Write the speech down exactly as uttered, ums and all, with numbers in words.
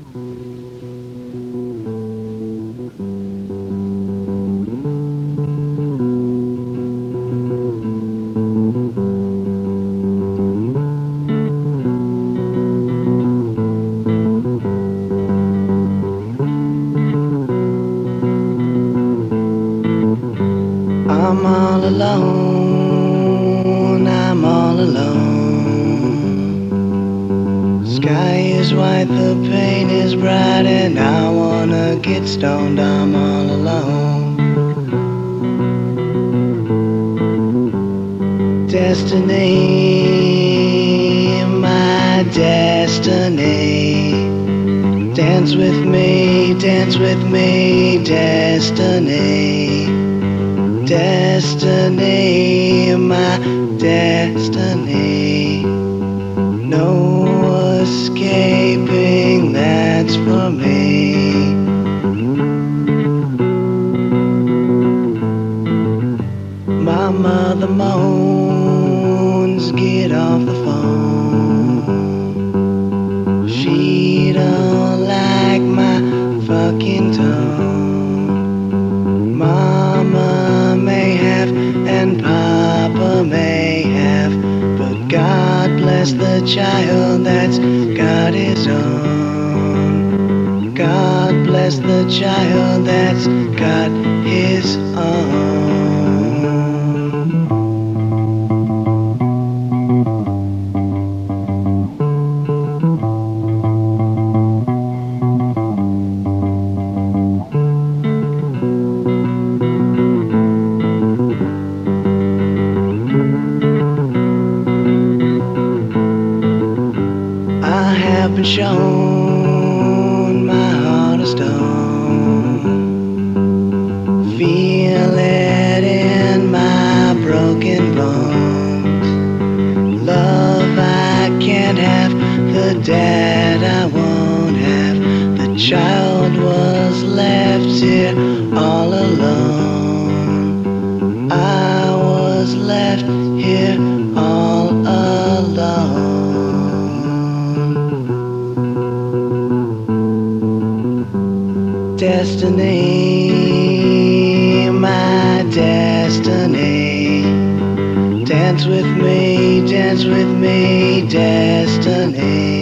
I'm all alone, I'm all alone. Sky is white, the pain is bright, and I wanna get stoned. I'm all alone. Destiny, my destiny. Dance with me, dance with me, destiny. Destiny, my destiny. No escaping, that's for me. My mother moans, get off the phone. She don't like my fucking tone. Mama may have and Papa may have, but God bless the child that's got his own. God bless the child that's got his own. I've been shown my heart of stone. Feel it in my broken bones. Love I can't have, the dad I won't have. The child was left here all alone. I was left here all alone. Destiny, my destiny. Dance with me, dance with me, destiny.